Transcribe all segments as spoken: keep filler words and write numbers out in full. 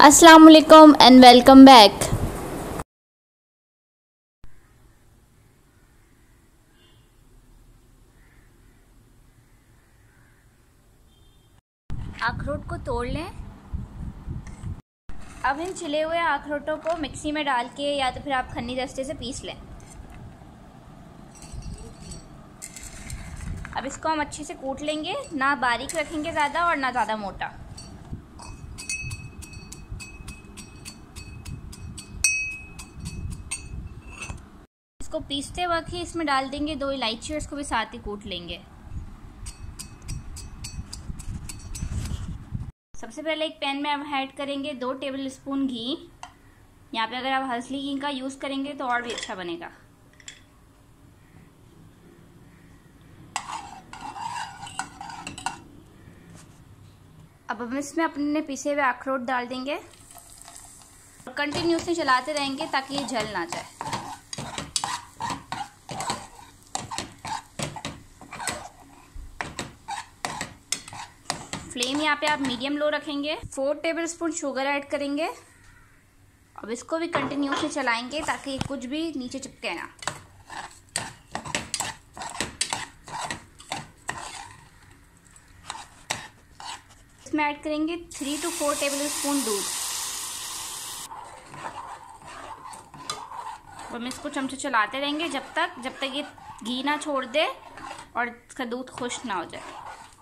अस्सलाम वालेकुम and welcome back. अखरोट को तोड़ लें। अब इन छिले हुए अखरोटों को मिक्सी में डाल के या तो फिर आप खन्नी दस्ते से पीस लें। अब इसको हम अच्छे से कूट लेंगे, ना बारीक रखेंगे ज़्यादा और ना ज़्यादा मोटा। इसको पीसते वक्त ही इसमें डाल देंगे दो इलायची और इसको भी साथ ही कूट लेंगे। सबसे पहले एक पैन में हम ऐड करेंगे दो टेबल स्पून घी। यहाँ पे अगर आप हल्दी घी का यूज़ करेंगे तो और भी अच्छा बनेगा। अब हम इसमें अपने पिसे हुए अखरोट डाल देंगे और कंटिन्यूसली चलाते रहेंगे ताकि ये जल ना जाए। फ्लेम यहाँ पे आप मीडियम लो रखेंगे। Four tablespoon sugar add करेंगे। अब इसको भी कंटिन्यूसली चलाएंगे ताकि कुछ भी नीचे चिपके ना। इसमें ऐड करेंगे three two four tablespoon दूध। अब हम इसको चमचे चलाते रहेंगे जब तक जब तक ये घी ना छोड़ दे और इसका दूध खुश्क ना हो जाए।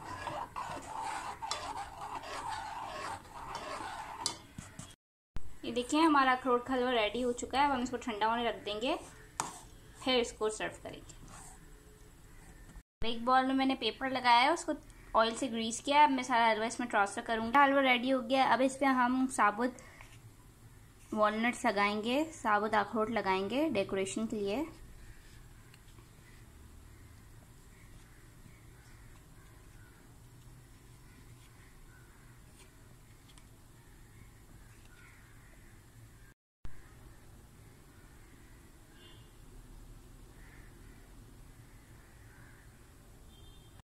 ये देखिए हमारा अखरोट का हलवा रेडी हो चुका है। अब हम इसको ठंडा होने रख देंगे, फिर इसको सर्व करेंगे। एक बॉल में मैंने पेपर लगाया है, उसको ऑयल से ग्रीस किया। अब मैं सारा हलवा इसमें ट्रांसफर करूँगा। हलवा रेडी हो गया। अब इस पर हम साबुत वॉलनट्स लगाएंगे, साबुत अखरोट लगाएंगे डेकोरेशन के लिए।